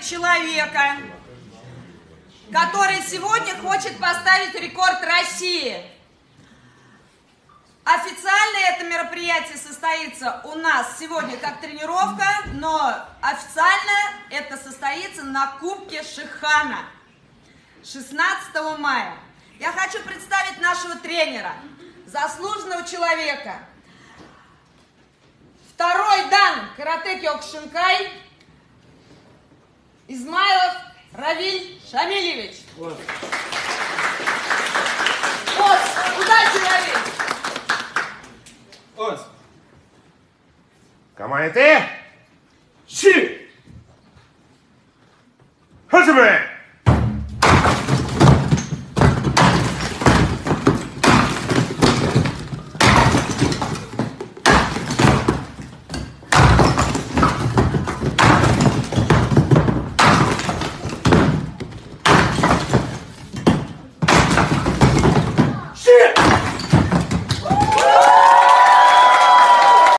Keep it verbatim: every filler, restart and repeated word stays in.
представить человека, который сегодня хочет поставить рекорд России. Официально это мероприятие состоится у нас сегодня как тренировка, но официально это состоится на Кубке Шихана шестнадцатого мая. Я хочу представить нашего тренера, заслуженного человека. Второй дан каратэ Кёкушинкай Измайлов Равиль Шамилевич. Вот. Вот. Удачи, Равиль! Вот. Команде Щи! Хасибе!